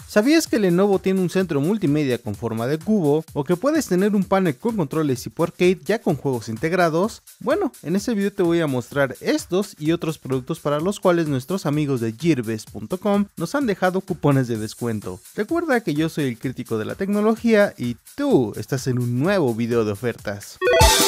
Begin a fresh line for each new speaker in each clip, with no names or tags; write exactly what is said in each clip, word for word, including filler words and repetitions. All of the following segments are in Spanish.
¿Sabías que Lenovo tiene un centro multimedia con forma de cubo? ¿O que puedes tener un panel con controles tipo arcade ya con juegos integrados? Bueno, en este video te voy a mostrar estos y otros productos para los cuales nuestros amigos de gearbest punto com nos han dejado cupones de descuento. Recuerda que yo soy el crítico de la tecnología y tú estás en un nuevo video de ofertas.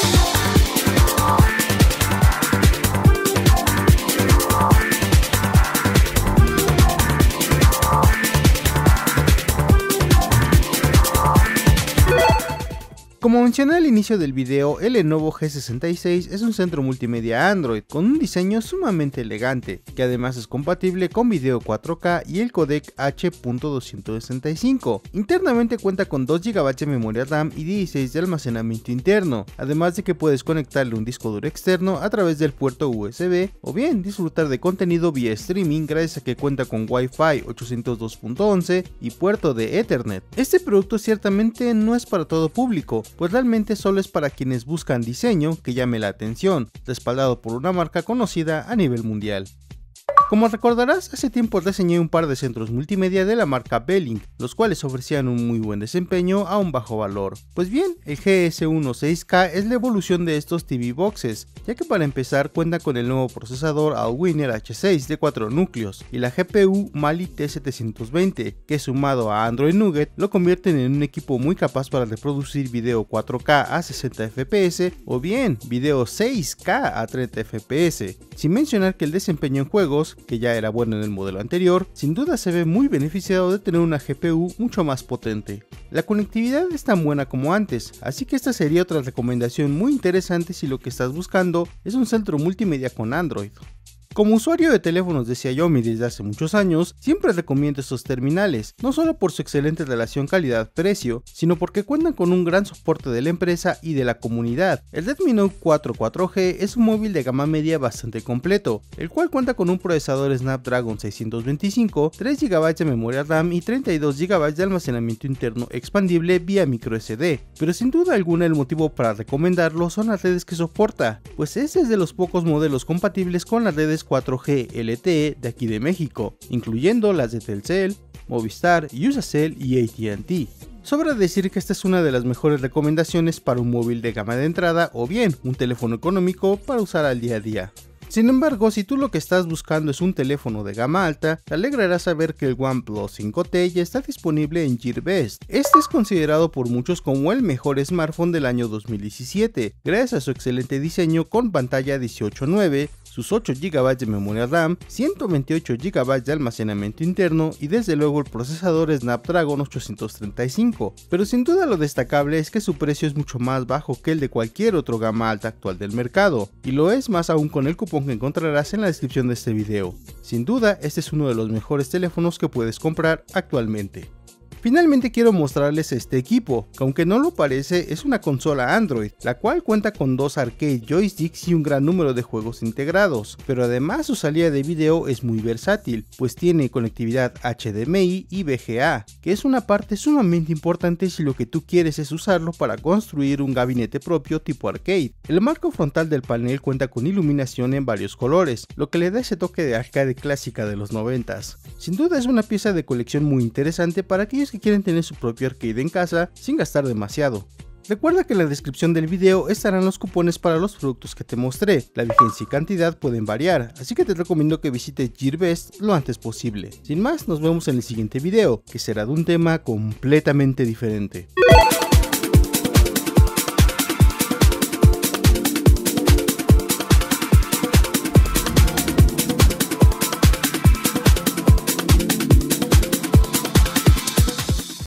Como mencioné al inicio del video, el Lenovo G sesenta y seis es un centro multimedia Android con un diseño sumamente elegante, que además es compatible con video cuatro K y el codec H doscientos sesenta y cinco. Internamente cuenta con dos gigabytes de memoria RAM y dieciséis de almacenamiento interno, además de que puedes conectarle un disco duro externo a través del puerto U S B o bien disfrutar de contenido vía streaming gracias a que cuenta con Wi-Fi ochocientos dos punto once y puerto de Ethernet. Este producto ciertamente no es para todo público, pues realmente solo es para quienes buscan diseño que llame la atención, respaldado por una marca conocida a nivel mundial. Como recordarás, hace tiempo reseñé un par de centros multimedia de la marca Belink, los cuales ofrecían un muy buen desempeño a un bajo valor. Pues bien, el G S dieciséis K es la evolución de estos T V boxes, ya que para empezar cuenta con el nuevo procesador Allwinner H seis de cuatro núcleos y la G P U Mali T setecientos veinte, que sumado a Android Nougat lo convierten en un equipo muy capaz para reproducir video cuatro K a sesenta F P S o bien video seis K a treinta F P S, sin mencionar que el desempeño en juegos, que ya era bueno en el modelo anterior, sin duda se ve muy beneficiado de tener una G P U mucho más potente. La conectividad es tan buena como antes, así que esta sería otra recomendación muy interesante si lo que estás buscando es un centro multimedia con Android. Como usuario de teléfonos de Xiaomi desde hace muchos años, siempre recomiendo estos terminales, no solo por su excelente relación calidad-precio, sino porque cuentan con un gran soporte de la empresa y de la comunidad. El Redmi Note cuatro cuatro G es un móvil de gama media bastante completo, el cual cuenta con un procesador Snapdragon seiscientos veinticinco, tres gigabytes de memoria RAM y treinta y dos gigabytes de almacenamiento interno expandible vía microSD, pero sin duda alguna el motivo para recomendarlo son las redes que soporta, pues este es de los pocos modelos compatibles con las redes cuatro G L T E de aquí de México, incluyendo las de Telcel, Movistar, Usacell y A T and T. Sobra decir que esta es una de las mejores recomendaciones para un móvil de gama de entrada o bien un teléfono económico para usar al día a día. Sin embargo, si tú lo que estás buscando es un teléfono de gama alta, te alegrará saber que el OnePlus cinco T ya está disponible en Gearbest. Este es considerado por muchos como el mejor smartphone del año dos mil diecisiete, gracias a su excelente diseño con pantalla dieciocho nueve, sus ocho gigabytes de memoria RAM, ciento veintiocho gigabytes de almacenamiento interno y desde luego el procesador Snapdragon ochocientos treinta y cinco, pero sin duda lo destacable es que su precio es mucho más bajo que el de cualquier otro gama alta actual del mercado, y lo es más aún con el cupón que encontrarás en la descripción de este video. Sin duda, este es uno de los mejores teléfonos que puedes comprar actualmente. Finalmente quiero mostrarles este equipo, que aunque no lo parece es una consola Android, la cual cuenta con dos arcade joysticks y un gran número de juegos integrados, pero además su salida de video es muy versátil, pues tiene conectividad H D M I y V G A, que es una parte sumamente importante si lo que tú quieres es usarlo para construir un gabinete propio tipo arcade. El marco frontal del panel cuenta con iluminación en varios colores, lo que le da ese toque de arcade clásica de los noventas. Sin duda es una pieza de colección muy interesante para aquellos que quieren tener su propio arcade en casa sin gastar demasiado. Recuerda que en la descripción del video estarán los cupones para los productos que te mostré, la vigencia y cantidad pueden variar, así que te recomiendo que visites Gearbest lo antes posible. Sin más, nos vemos en el siguiente video, que será de un tema completamente diferente.